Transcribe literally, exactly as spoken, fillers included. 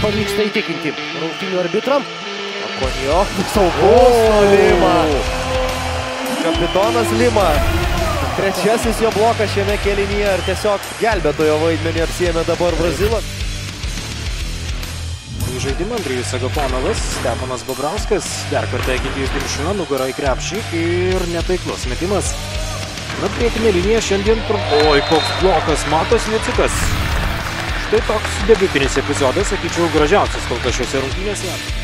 pavyksta įtikinti rungtynių arbitram. Konio, saugus nuo Lima. Kapitonas Lima. Trečiasis jo blokas šiame kėlinyje ir tiesiog gelbėtojo vaidmenį apsiėmė dabar Brazilas. Į žaidimą Andrijus Agaponovas, Stepanas Bobrauskas, dar kartą Egidijus Dimša, nugara į krepšį ir netaiklus metimas. Na, priekinė linija šiandien... Oi, koks blokas, Matas Vicikas. Štai toks debiutinis epizodas, sakyčiau, gražiausias kol kas šiose rungtynėse.